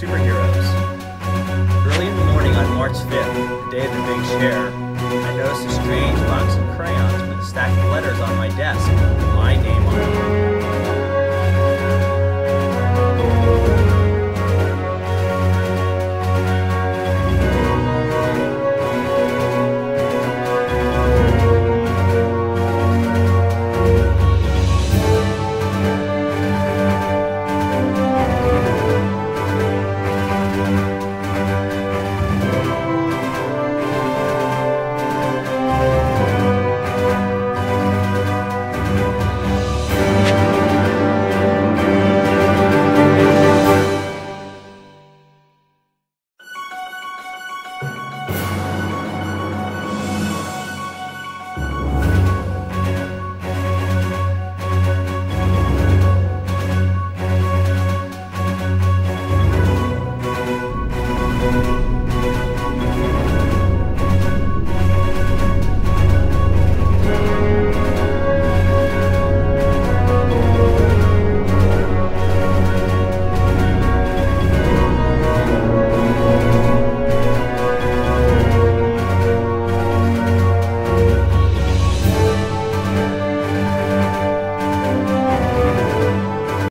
Superheroes. Early in the morning on March 5th, the day of the big share, I noticed a strange box of crayons with a stack of letters on my desk.